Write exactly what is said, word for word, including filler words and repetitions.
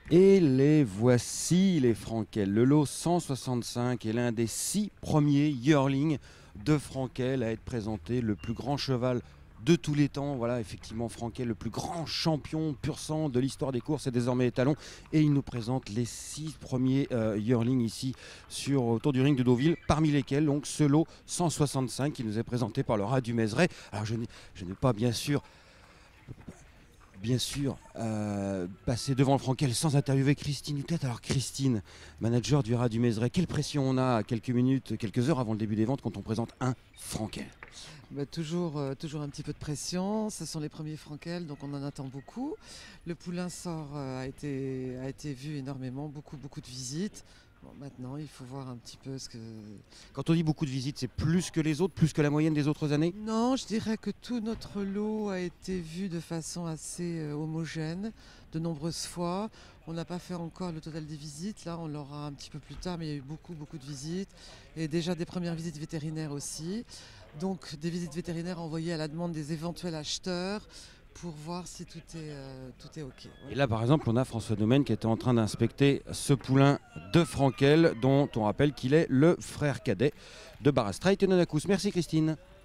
Et les voici, les Frankel. Le lot cent soixante-cinq est l'un des six premiers yearlings de Frankel à être présenté, le plus grand cheval de tous les temps. Voilà, effectivement, Frankel, le plus grand champion pur sang de l'histoire des courses et désormais étalon. Et il nous présente les six premiers euh, yearlings ici sur, autour du ring de Deauville, parmi lesquels donc ce lot cent soixante-cinq qui nous est présenté par le Rat du Mézeray. Alors je n'ai, je n'ai pas bien sûr... Bien sûr, euh, passer devant le Frankel sans interviewer Christine Hutet. Alors Christine, manager du Rat du Mézeray, quelle pression on a à quelques minutes, quelques heures avant le début des ventes quand on présente un Frankel? Bah, toujours, euh, toujours un petit peu de pression. Ce sont les premiers Frankel, donc on en attend beaucoup. Le poulain sort euh, a, été, a été vu énormément, beaucoup, beaucoup de visites. Bon, maintenant, il faut voir un petit peu ce que... Quand on dit beaucoup de visites, c'est plus que les autres, plus que la moyenne des autres années? Non, je dirais que tout notre lot a été vu de façon assez euh, homogène, de nombreuses fois. On n'a pas fait encore le total des visites, là on l'aura un petit peu plus tard, mais il y a eu beaucoup, beaucoup de visites. Et déjà des premières visites vétérinaires aussi. Donc des visites vétérinaires envoyées à la demande des éventuels acheteurs pour voir si tout est, euh, tout est OK. Ouais. Et là, par exemple, on a François Domaine qui était en train d'inspecter ce poulain de Frankel, dont on rappelle qu'il est le frère cadet de Bara Streit et Nonacous. Merci Christine.